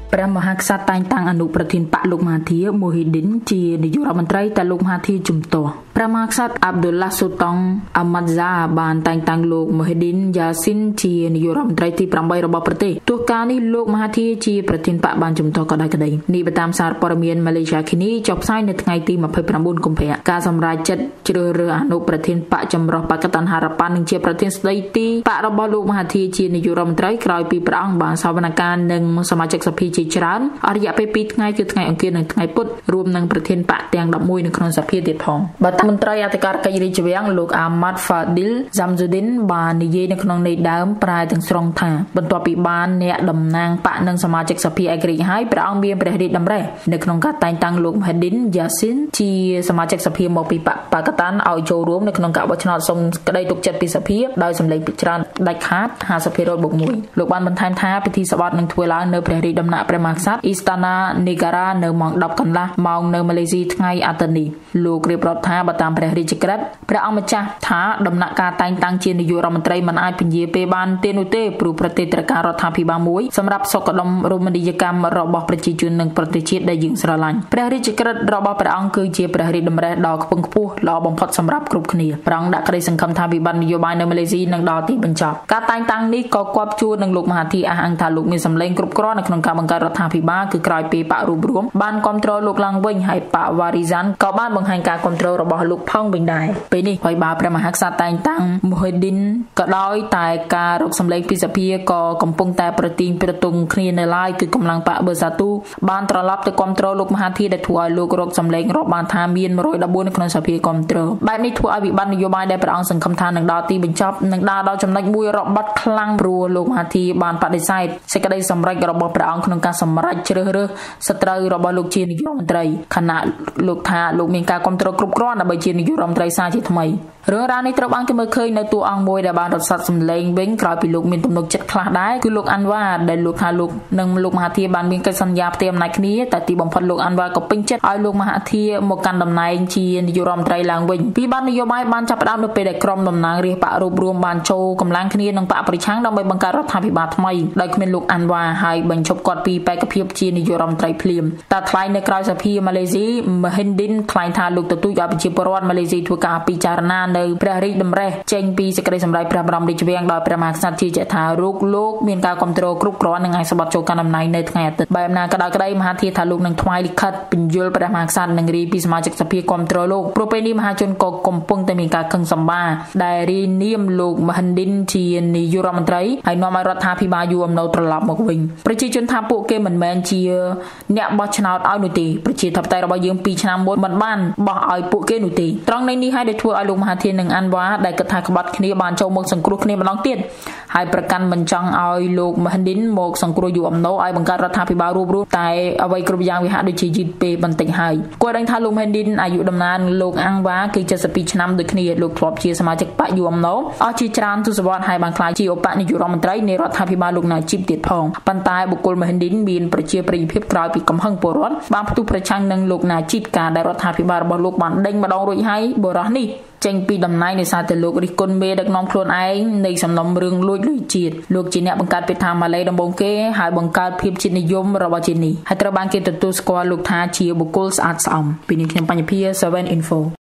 ព្រះមហាក្សត្រតែងតាំងអនុប្រធានបកលោកមហាធីមូហ៊ីឌីនជានាយករដ្ឋមន្ត្រីតែលោកមហាធីជំទាស់ព្រះមហាក្សត្រអាប់ឌុលឡាស៊ូតង់អាម៉ាត់ហ្សាបានតែងតាំងលោកមូហ៊ីឌីនយ៉ាស៊ីនជានាយករដ្ឋមន្ត្រីទី8របស់ប្រទេសទោះកាលនេះលោកមហាធីជាប្រធានបកបានជំទាស់ក៏ដោយក្តីនេះបើតាមសារព័ត៌មាន Malaysia Kini ចុះផ្សាយនៅថ្ងៃទី29 កុម្ភៈការសម្រេចចិត្តជ្រើសរើសអនុប្រធានបកចម្រុះបកតនហារប៉ាន់នឹងជាប្រធានស្ដីទីបករបស់លោកមហាធីជានាយករដ្ឋមន្ត្រីក្រោយពីព្រះអង្គបានសវនកម្មនឹងសមាជិកសភាជាច្រើនអរិយៈពេល2ថ្ងៃគឺថ្ងៃអង្គារនិងថ្ងៃពុធរួមនឹងប្រធានបកទាំង11នៅក្នុងសភាទៀតផងបើតាមមន្ត្រីអធិការកិច្ចរាជវាំងលោកអាម៉ាត់ Fadil Zamzuddin បាននិយាយនៅក្នុងន័យដើមប្រែទាំងស្រុងថាបន្ទាប់ពីបានអ្នកតំណាងបកនិងសមាជិកសភាឯករាជ្យហើយព្រះអង្គមានព្រះរាជតម្រិះនៅក្នុងការតែងតាំងលោក Muhyiddin Yassin ជាសមាជិកសភាមកពីបកបកតានឲ្យចូលរួមនៅក្នុងការបោះឆ្នោតសុំក្តីទុកចិត្តពីសភាដោយសម្លេងច្រើនដាច់ខាត 50% បូក 1លោកបានបន្ថែមថាពិធីសពនឹងធ្វើឡើងនៅព្រះរាជដំណាក់ព្រះមហាក្សត្រ Istana Negara នៅម៉ោង 10 កន្លះម៉ោងនៅម៉ាឡេស៊ីថ្ងៃអាទិត្យនេះលោករៀបរាប់ថាបើតាមព្រះរាជក្រឹត្យព្រះអង្គម្ចាស់ថាដំណាក់ការតែងតាំងជានាយករដ្ឋមន្ត្រីមិនអាចពន្យាពេលបានទេនោះទេព្រោះប្រទេសត្រូវការរដ្ឋាភិបាលមួយសម្រាប់សុខដុមរមណីយកម្មរបស់ប្រជាជននិងប្រទេសជាតិដែលយើងស្រឡាញ់ព្រះរាជក្រឹត្យរបស់ព្រះអង្គគឺជាព្រះរាជតម្រិះដ៏ខ្ពង់ខ្ពស់ល្អបំផុតសម្រាប់គ្រប់គ្នាព្រះអង្គដាក់ក្តីសង្ឃឹមថាវិបត្តិនយោបាយនៅម៉ាឡេស៊ីនឹងដល់ទីបញ្ចប់ការតែងតាំងនេះក៏គាប់ជួននឹងលោកមហាធីអះអាងថាលោកមានសម្លេងគ្រប់គ្រាន់នៅក្នុងការបង្កើតរដ្ឋាភិបាលគឺក្រោយពីបករួមរួមបានគ្រប់គ្រងលោកឡើងវិញហើយបកវ៉ារីសានក៏បានបង្ហាញការគ្រប់គ្រងរបស់លោកផងវិញដែរពេលនេះហើយបើព្រះមហាក្សត្រតែងតាំង Muhyiddin ក៏ដោយតែការរកសម្លេងពីសភាក៏កំពុងតែប្រទីងប្រទង់គ្នានៅឡើយគឺកម្លាំងបក Bersatu បានត្រឡប់ទៅគ្រប់គ្រងលោកមហាធីដែលធ្វើឲ្យលោករកសម្លេងរាប់បានថាមាន114នៅក្នុងសភាគ្រប់គ្រងបែបនេះធ្វើឲ្យវិបត្តិនយោបាយដែលព្រះអង្គសង្ឃឹមថានឹងដល់ទីបញ្ចប់នឹងដើរដល់ចំណុចមួយរបត់ខ្លាំងព្រោះលោកមហាធីបានបដិសេធសេចក្តីសម្រេចរបស់ព្រះអង្គក្នុងការសម្រេចជ្រើសរើសសត្រូវរបស់លោកជានាយករដ្ឋមន្ត្រីខណៈលោកថាលោកមានការគ្រប់គ្រងគ្រប់គ្រាន់ដើម្បីជានាយករដ្ឋមន្ត្រីសារជាថ្មីរឿងរ៉ាវនេះត្រូវបានគេមើលឃើញនៅតួអង្គមួយដែលបានរត់សាត់សម្លេងវិញក្រោយពីលោកមានទំនុកចិត្តខ្លះដែរគឺលោកអាន់វ៉ាដែលលោកថាលោកនិងលោកមហាធីបានមានកិច្ចសន្យាផ្ទេរអំណាចគ្នាតែទីបំផុតលោកអាន់វ៉ាក៏ពេញចិត្តឲ្យលោកមហាធីមកកាន់តំណែងជានាយករដ្ឋមន្ត្រីឡើងវិញពីបាននយោបាយបានចាប់ផ្ដើមនៅពេលដែលក្រុមតំណាងរាស្ត្របករួមរួមបានចូលកម្លាំងគ្នានឹងបកប្រឆាំងដើម្បីបង្កើតរដ្ឋាភិបាលថ្មីដោយគ្មានលោកអាន់វ៉ាហើយបញ្ឈប់គាត់ពីបេក្ខភាពជានាយករដ្ឋមន្ត្រីភ្លាមតែថ្លែងនៅក្រៅសភាម៉ាឡេស៊ី Muhyiddin ថ្លែងថាលោកទទូចឲ្យប្រជាពលរដ្ឋម៉ាឡេស៊ីធ្វើការពិចារណានៅព្រះរាជតម្រិះចេញពីសេចក្តីសម្រេចព្រះបរមរាជវាំងដោយព្រះមហាក្សត្រជាចេះថាលោកមានការគ្រប់គ្រងគ្រប់គ្រាន់នឹងអាចស្បត់ចូលកាន់តំណែងនៅថ្ងៃអាទិត្យបែបណាក៏ដោយក្តីមហាធីថាលោកនឹងថ្វាយលិខិតពន្យល់ព្រះមហាក្សត្រនឹងរីពីសមាជិកសភាគ្រប់គ្រងលោកព្រោះពេលនេះមហាជនក៏កំពុងតែមានការខឹងសម្បាដែលរីនាមលោក Muhyiddin ជានាយករដ្ឋមន្ត្រីហើយនាំឲ្យរដ្ឋាភិបាលយូរអំណោត្រឡប់មកវិញប្រជាជនថាពួកគេមិនមែនជាអ្នកបោះឆ្នោតឲ្យនោះទេប្រជាធិបតេយ្យរបស់យើង2ឆ្នាំមុនមិនបានបោះឲ្យពួកគេនោះទេត្រង់នេះហើយដែលធ្វើឲ្យលោកមហាធីនិងអាន់វ៉ាដែលគិតថាក្បត់គ្នាបានចូលមកសង្គ្រោះគ្នាម្ដងទៀតហើយប្រកាន់មិនចង់ឲ្យលោក Muhyiddin មកសង្គ្រោះយូរអំណោឲ្យបង្កើតរដ្ឋាភិបាលរួមតែអ្វីគ្រប់យ៉ាងវាហាក់ដូចជាយឺតពេលបន្តិចហើយគួរដឹងថាលោក Muhyiddin អាយុដំណើរនឹងលោកអាំងវ៉ាគឺ72ឆ្នាំដូចគ្នាលោកធ្លាប់ជាសមាជិកបកយូរអំណោអស់ជាច្រើនទសវត្សរ៍ហើយបានក្លាយជាឧបនាយករដ្ឋមន្ត្រីនៃរដ្ឋាភិបាលលោកណាជីបទៀតផងប៉ុន្តែបុគ្គល Muhyiddin មានប្រជាប្រិយភាពក្រោយពីកំហឹងពលរដ្ឋបានផ្ទុះប្រឆាំងនឹងលោកណាជីបការដែលរដ្ឋាភិបាលរបស់លោកបានដេញម្ដងរួចហើយបរិះនេះចេញពីតំណែងដោយសារតែលោករិះគន់មេដឹកនាំខ្លួនឯងនៃសំណុំរឿងលួចលុយជាតិលោកជាអ្នកបង្កើតពេទ្យថាម៉ាឡេដំបូងគេហើយបង្កើតភាពជាតិនិយមរបស់ជាតិនេះហើយត្រូវបានគេទទួលស្គាល់លោកថាជាបុគ្គលស្អាតស្អំពីនេះខ្ញុំបញ្ញភា 7 Info